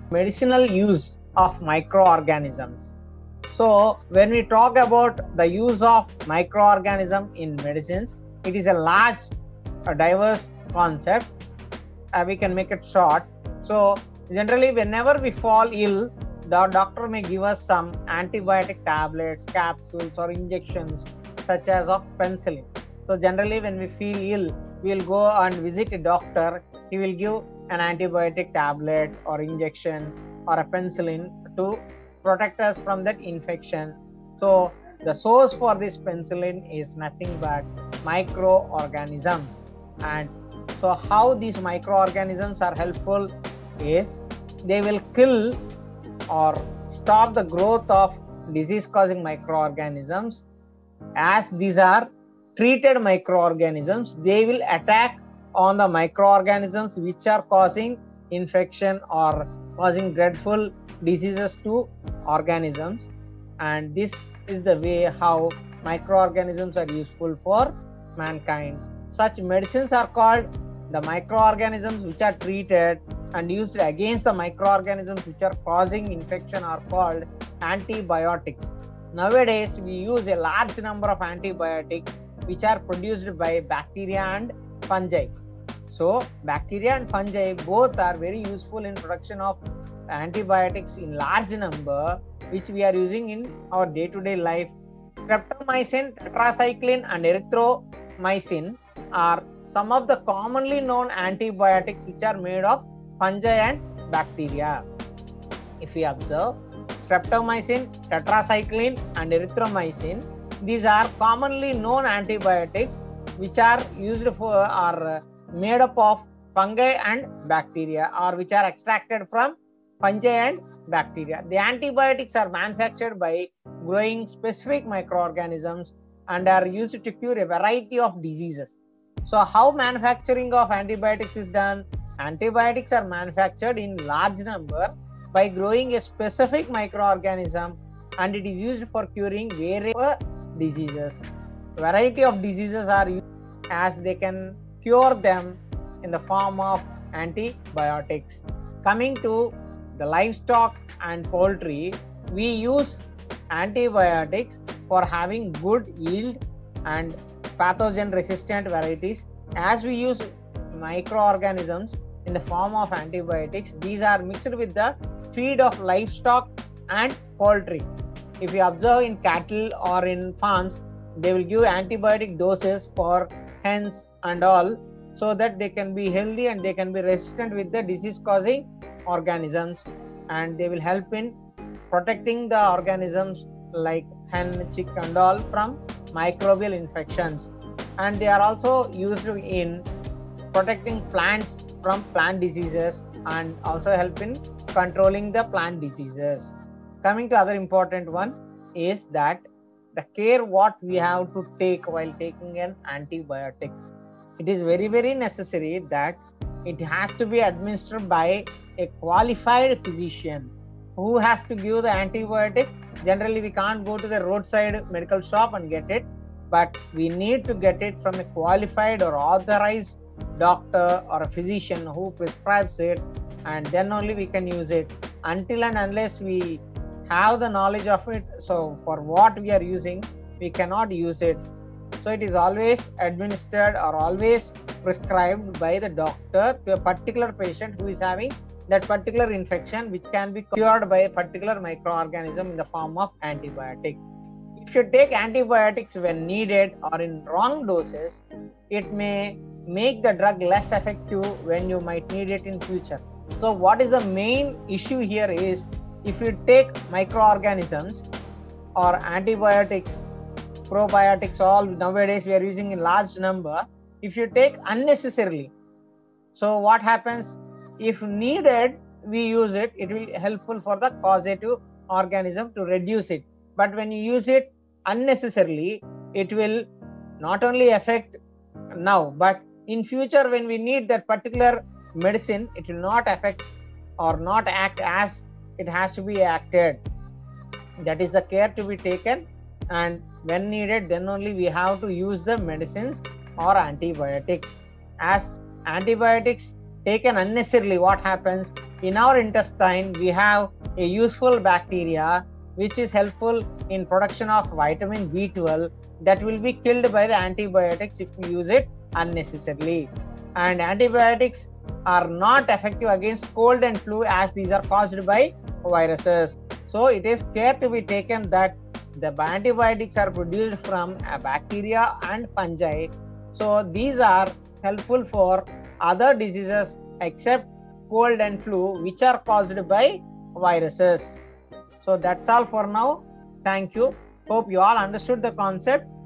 medicinal use of microorganisms. So when we talk about the use of microorganism in medicines, it is a large, diverse concept. We can make it short. So generally, whenever we fall ill, the doctor may give us some antibiotic tablets, capsules, or injections, such as of penicillin. So generally, when we feel ill, we will go and visit a doctor. He will give an antibiotic tablet or injection or a penicillin to protect us from that infection. So the source for this penicillin is nothing but microorganisms. And so how these microorganisms are helpful is they will kill or stop the growth of disease causing microorganisms. As these are treated microorganisms, they will attack on the microorganisms which are causing infection or causing dreadful diseases to organisms. And this is the way how microorganisms are useful for mankind. Such medicines are called the microorganisms which are treated and used against the microorganisms which are causing infection are called antibiotics. Nowadays, we use a large number of antibiotics which are produced by bacteria and fungi. So, bacteria and fungi both are very useful in production of antibiotics in large number, which we are using in our day-to-day life. Streptomycin, tetracycline, and erythromycin are some of the commonly known antibiotics which are made of fungi and bacteria. If we observe, streptomycin, tetracycline, and erythromycin, these are commonly known antibiotics which are used for are made up of fungi and bacteria, or which are extracted from fungi and bacteria. The antibiotics are manufactured by growing specific microorganisms and are used to cure a variety of diseases. So how manufacturing of antibiotics is done? Antibiotics are manufactured in large number by growing a specific microorganism, and it is used for curing various diseases. Variety of diseases are used as they can cure them in the form of antibiotics. Coming to the livestock and poultry, we use antibiotics for having good yield and pathogen resistant varieties. As we use microorganisms in the form of antibiotics, these are mixed with the feed of livestock and poultry. If you observe in cattle or in farms, they will give antibiotic doses for hens and all, so that they can be healthy and they can be resistant with the disease causing organisms, and they will help in protecting the organisms like hen, chick and all from microbial infections. And they are also used in protecting plants from plant diseases and also help in controlling the plant diseases. Coming to other important one is that the care what we have to take while taking an antibiotic. It is very necessary that it has to be administered by a qualified physician who has to give the antibiotic. Generally, we can't go to the roadside medical shop and get it, but we need to get it from a qualified or authorized doctor or a physician who prescribes it, and then only we can use it. Until and unless we have the knowledge of it, so for what we are using, we cannot use it. So it is always administered or always prescribed by the doctor to a particular patient who is having that particular infection, which can be cured by a particular microorganism in the form of antibiotic. If you take antibiotics when needed or in wrong doses, it may make the drug less effective when you might need it in future. So what is the main issue here is, if you take microorganisms or antibiotics, probiotics, all nowadays we are using in large number, if you take unnecessarily, so what happens? If needed, we use it, it will be helpful for the causative organism to reduce it. But when you use it unnecessarily, it will not only affect now, but in future when we need that particular medicine, it will not affect or not act as it has to be acted. That is the care to be taken, and when needed, then only we have to use the medicines or antibiotics. As antibiotics taken unnecessarily, what happens? In our intestine, we have a useful bacteria which is helpful in production of vitamin B12 that will be killed by the antibiotics if we use it unnecessarily. And antibiotics are not effective against cold and flu as these are caused by viruses. So it is care to be taken that the antibiotics are produced from a bacteria and fungi. So these are helpful for other diseases except cold and flu, which are caused by viruses. So that's all for now. Thank you. Hope you all understood the concept.